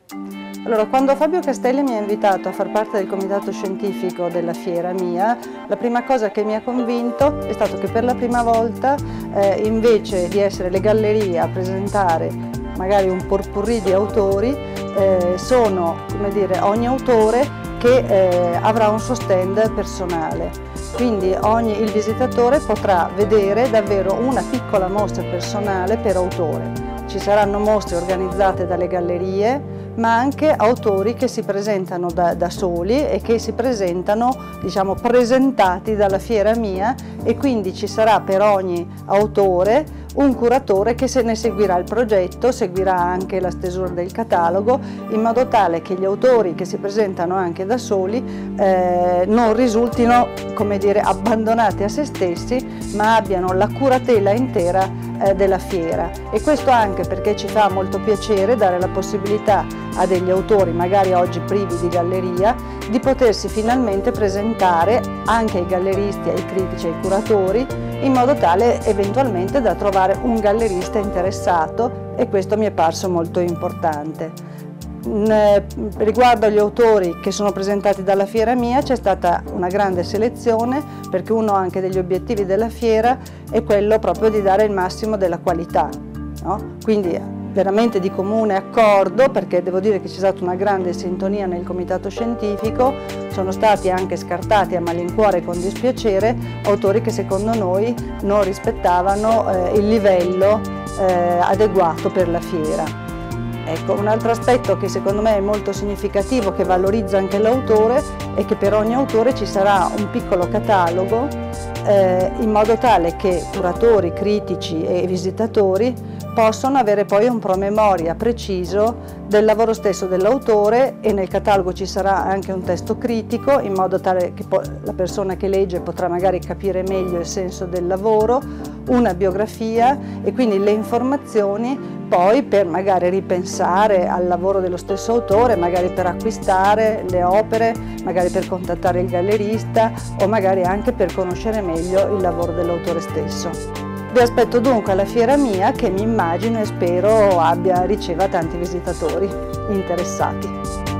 Allora, quando Fabio Castelli mi ha invitato a far parte del comitato scientifico della fiera mia, la prima cosa che mi ha convinto è stato che per la prima volta, invece di essere le gallerie a presentare magari un potpourri di autori, sono, come dire, ogni autore che avrà un suo stand personale. Quindi il visitatore potrà vedere davvero una piccola mostra personale per autore. Ci saranno mostre organizzate dalle gallerie, ma anche autori che si presentano da soli e che si presentano, diciamo, presentati dalla fiera mia, e quindi ci sarà per ogni autore un curatore che se ne seguirà il progetto, seguirà anche la stesura del catalogo, in modo tale che gli autori che si presentano anche da soli non risultino, come dire, abbandonati a se stessi, ma abbiano la curatela intera della fiera. E questo anche perché ci fa molto piacere dare la possibilità a degli autori, magari oggi privi di galleria, di potersi finalmente presentare anche ai galleristi, ai critici, ai curatori, in modo tale eventualmente da trovare un gallerista interessato, e questo mi è parso molto importante. Riguardo agli autori che sono presentati dalla fiera mia, c'è stata una grande selezione, perché uno anche degli obiettivi della fiera è quello proprio di dare il massimo della qualità, no? Quindi veramente di comune accordo, perché devo dire che c'è stata una grande sintonia nel comitato scientifico, sono stati anche scartati a malincuore e con dispiacere autori che secondo noi non rispettavano il livello adeguato per la fiera. Ecco, un altro aspetto che secondo me è molto significativo, che valorizza anche l'autore, è che per ogni autore ci sarà un piccolo catalogo in modo tale che curatori, critici e visitatori possono avere poi un promemoria preciso del lavoro stesso dell'autore, e nel catalogo ci sarà anche un testo critico, in modo tale che la persona che legge potrà magari capire meglio il senso del lavoro, una biografia e quindi le informazioni poi per magari ripensare al lavoro dello stesso autore, magari per acquistare le opere, magari per contattare il gallerista o magari anche per conoscere meglio il lavoro dell'autore stesso. Vi aspetto dunque alla fiera mia, che mi immagino e spero riceva tanti visitatori interessati.